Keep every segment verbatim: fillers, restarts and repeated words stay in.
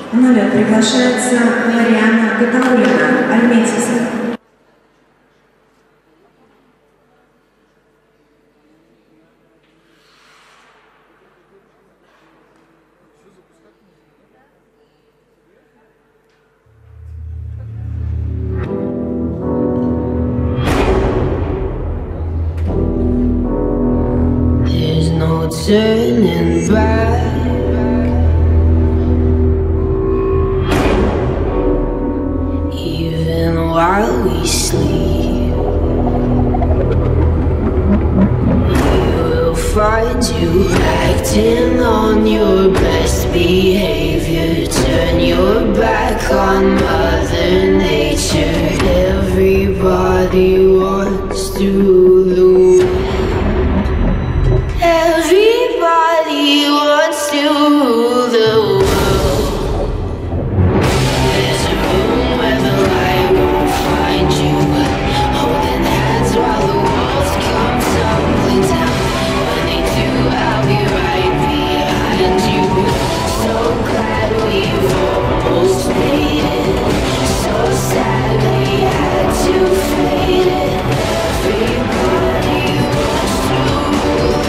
На лед приглашается Марианна Гатаулина, альметьевская. Turning back, even while we sleep, you will find you acting on your best behavior. Turn your back on Mother Nature. Everybody wants to lose. Everybody wants to rule the world. There's a room where the light won't find you, holding hands while the walls come tumbling down. When they do, I'll be right behind you. So glad we've almost made it. So sad we had to fade it. Everybody wants to rule.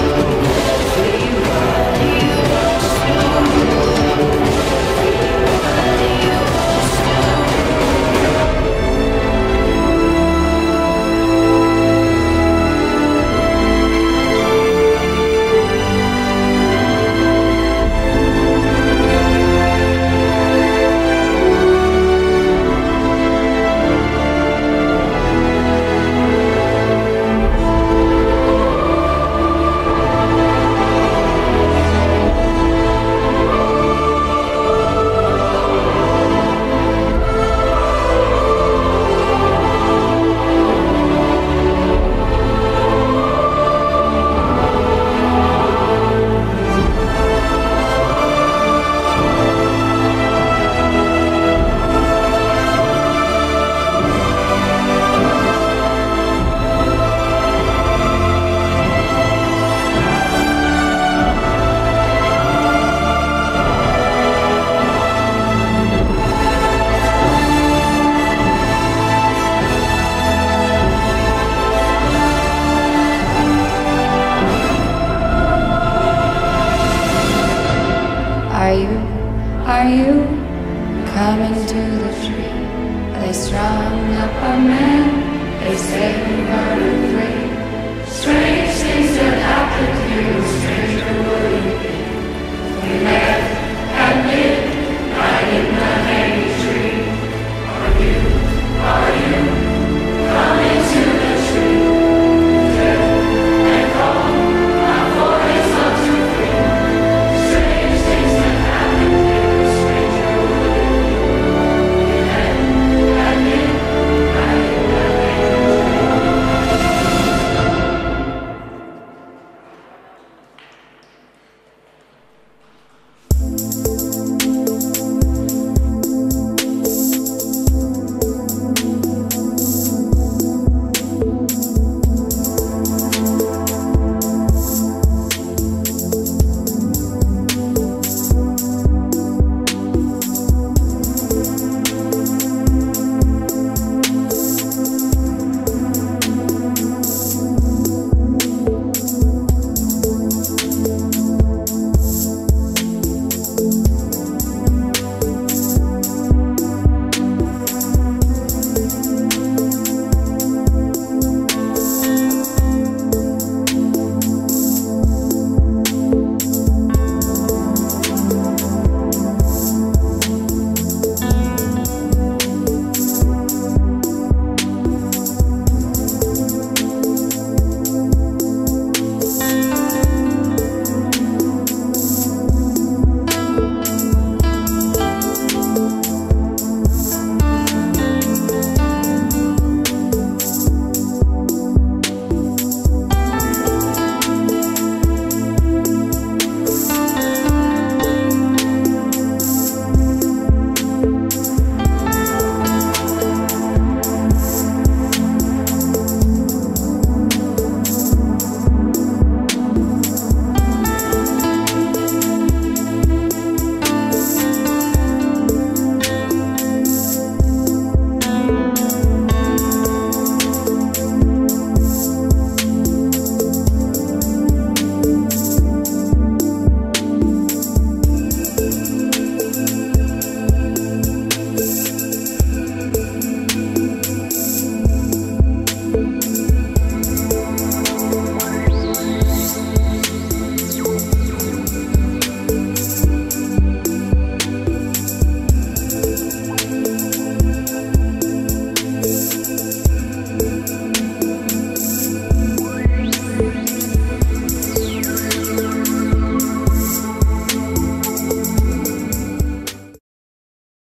Are you, are you coming to the tree? They strung up a man, they say we are free. Strange things that happen to you, stranger will you be. We never